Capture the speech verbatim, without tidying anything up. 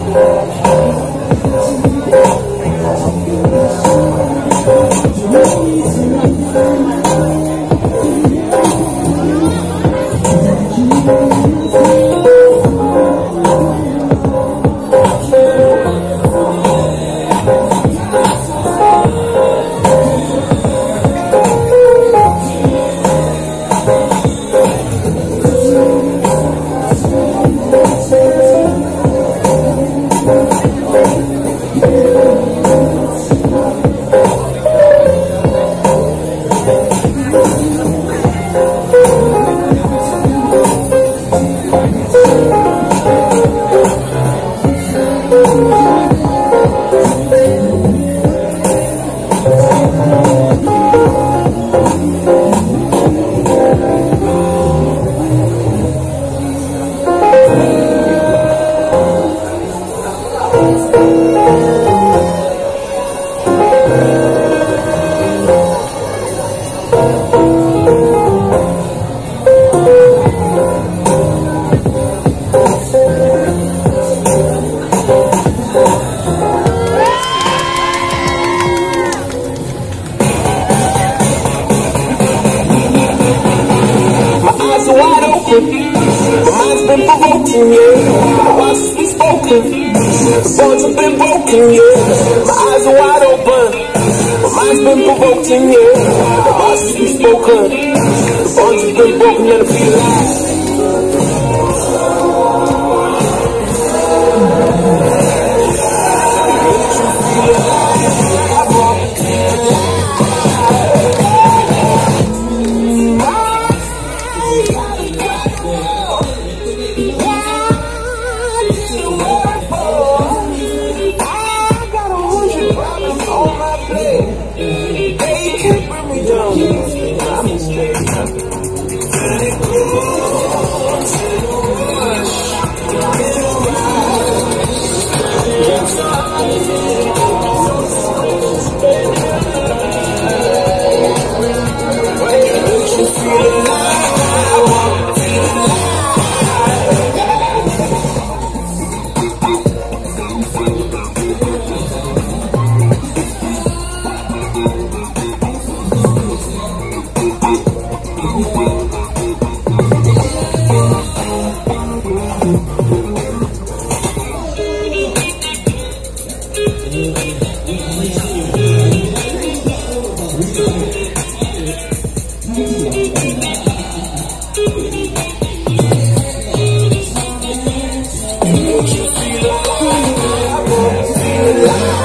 Mine's been provoking, yeah. My voice is spoken. The bones have been broken, yeah. My eyes are wide open. My mind's been provoking, yeah. The voice is spoken. The bones have been broken and I feel alive. Feel alive.